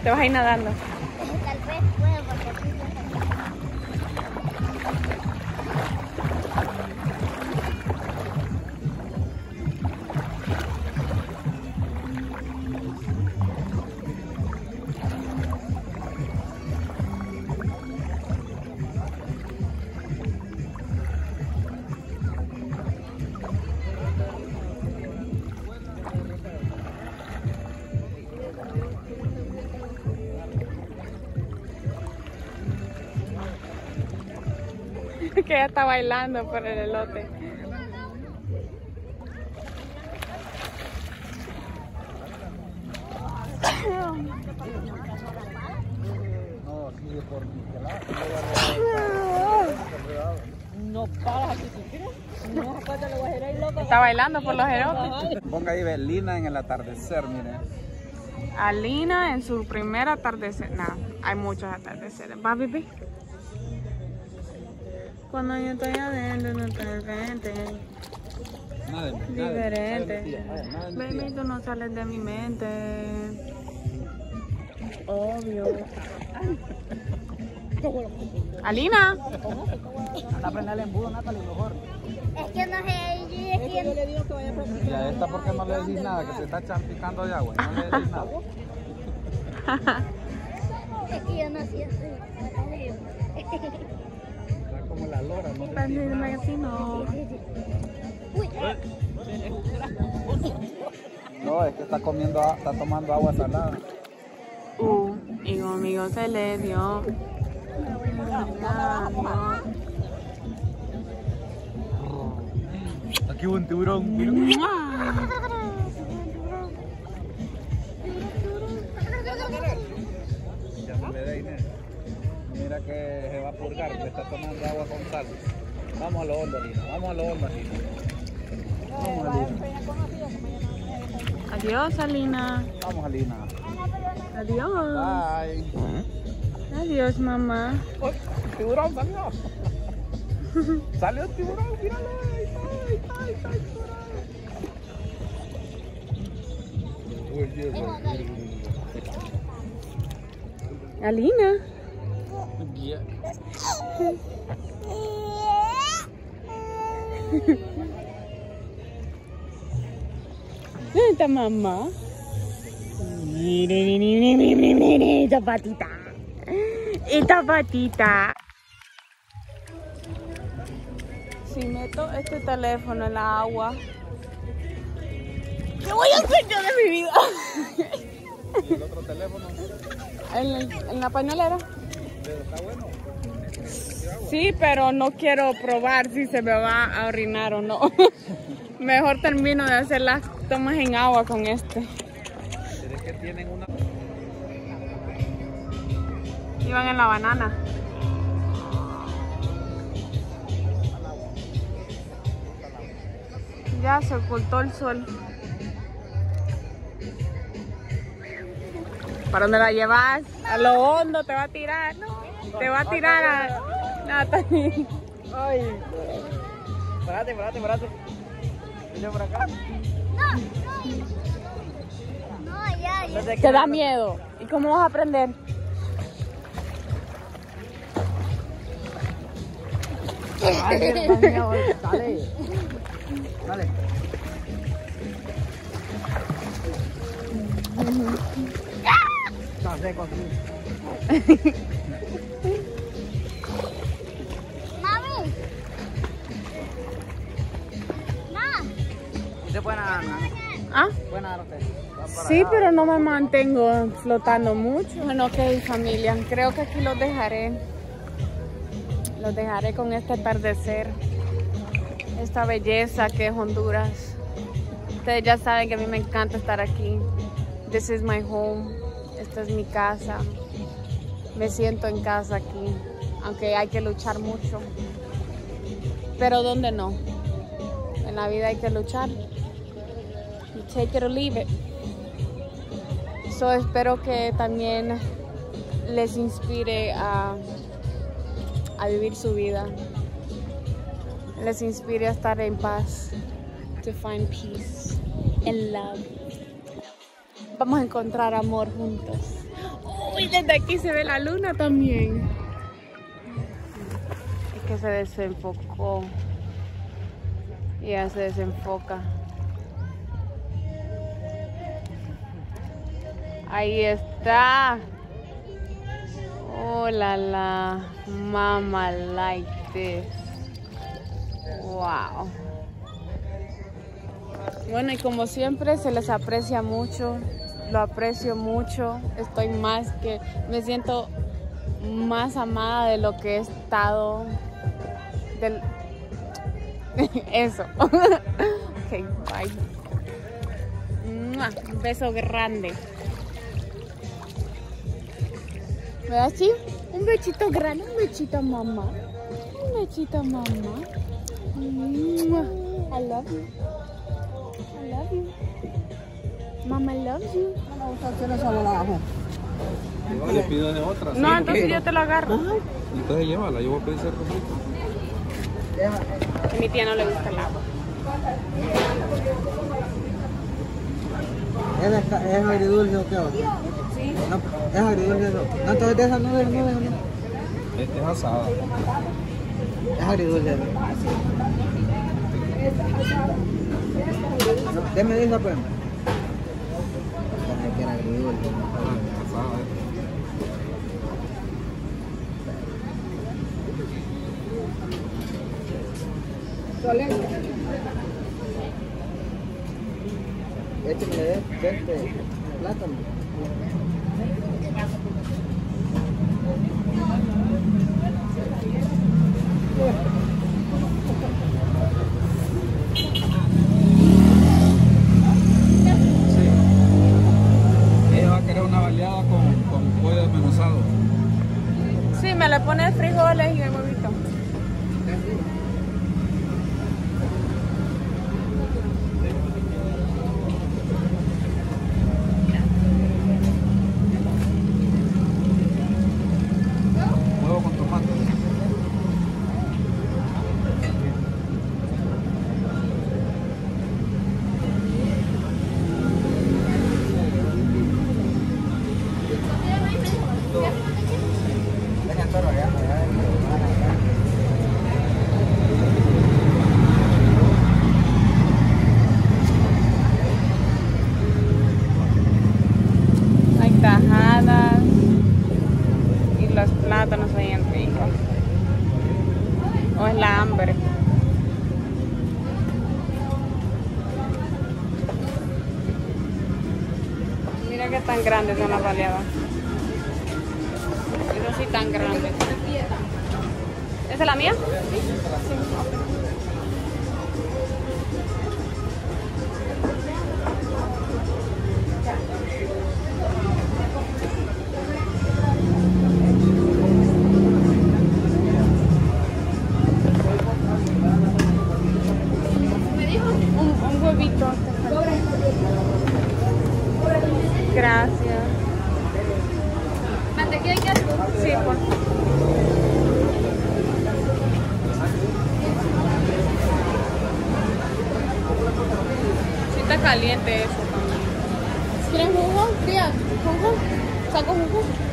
Te vas a ir nadando. Tal vez puedo porque aquí no está. Que ella está bailando por el elote. No paras aquí si quieres. No vas a pasar la guajira y loco. Está bailando por los elotes. Ponga ahí Lina en el atardecer, miren. Alina en su primer atardecer. No, hay muchos atardeceres. ¿Va, Bibi? Cuando yo estoy adentro, no estoy diferente. Diferente. Baby, tú no sales de mi mente. Obvio. Alina. Anda a prender el embudo, Natalie, mejor. Es que no sé, Yo le digo que vaya a prender. Y a esta, ¿por qué no le decís nada? Que se está champicando de agua. No le decís nada. es que yo no sé así. Está como la lora, ¿no? Dime que si no. Uy, No, es que está tomando agua salada. Y conmigo se le dio. Aquí hubo un tiburón, miren. Ya no le da Inés. Mira que se va a purgar, que está tomando agua con sal. Vamos a lo hondo, Lina. Vamos a lo hondo, Lina. Vamos, Alina. Adiós, Alina. Vamos, Alina. Adiós. Bye. Adiós, mamá. Oh, tiburón salió. Salió el tiburón, míralo. Ahí está el tiburón. Alina. ¿Dónde está mamá? Mire, esta patita. Esta patita. Si meto este teléfono en la agua, ¿qué voy a hacer yo de mi vida? ¿Y el otro teléfono? En la pañalera. ¿Pero está bueno? Sí, pero no quiero probar si se me va a orinar o no. Mejor termino de hacer las tomas en agua con este. Pero es que tienen una... Iban en la banana. Ya se ocultó el sol. ¿Para dónde la llevas? A lo hondo te va a tirar. No, te va a tirar a Natalie. Ay. Párate. Vine por acá. no, ya. Te da miedo. ¿Y cómo vas a aprender? Dale. No sé contigo. Mami. ¿Usted puede nadar, no? ¿Ah? ¿Puede nadar usted? Sí, pero no me mantengo flotando mucho. Bueno, ok, familia. Creo que aquí los dejaré. Los dejaré con este atardecer. Esta belleza que es Honduras. Ustedes ya saben que a mí me encanta estar aquí. This is my home. Esta es mi casa. Me siento en casa aquí. Aunque hay que luchar mucho. Pero ¿dónde no? En la vida hay que luchar. You take it or leave it. So, espero que también les inspire a vivir su vida. Les inspire a estar en paz. To find peace and love. Vamos a encontrar amor juntos. Uy, desde aquí se ve la luna también. Es que se desenfocó. Ya se desenfoca. Ahí está. Oh la mama like this. Wow. Bueno, y como siempre se les aprecia mucho, lo aprecio mucho. Me siento más amada de lo que he estado. Eso. Ok, bye. Un beso grande. ¿Verdad, Chi? Un besito grande, un besito mamá. Un besito mamá. I love you. I love you. Mama loves you. Le pido de otra. No, entonces yo te lo agarro. Entonces llévala, yo voy a pedir ese rojito. A mi tía no le gusta el agua. ¿Es agridulce o qué? Sí. No, es agridulce eso. No, entonces de esa no. Este es asada. Es agridulce eso. No, deme de esa pues. Que era agridulce. Asada, Écheme de este plátano. Ella va a querer una baleada con pollo desmenuzado. Sí, me le pones frijoles y el huevito. Huevo con tomate. Hay tajadas y los plátanos ahí en ricos. O es la hambre. Mira qué tan grandes son las baleadas. Eso sí tan grandes. ¿Esa es la mía? Sí. Un huevito. Gracias. ¿Mantequilla y queso? Sí, por favor. Sí está caliente eso también. ¿Quieres jugo? Tía, jugo. ¿Saco jugo?